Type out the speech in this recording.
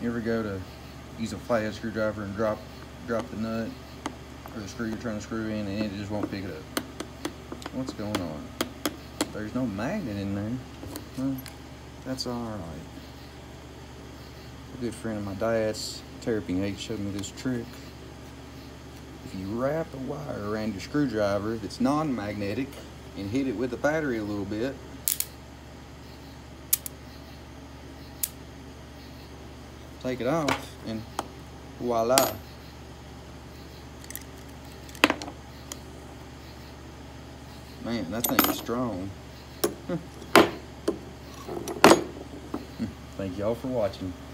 You ever go to use a flathead screwdriver and drop the nut or the screw you're trying to screw in and it just won't pick it up? What's going on? There's no magnet in there. Well, that's alright. A good friend of my dad's, Terrapin 8, showed me this trick. If you wrap a wire around your screwdriver that's non-magnetic and hit it with the battery a little bit, take it off, and voila. Man, that thing is strong. Thank y'all for watching.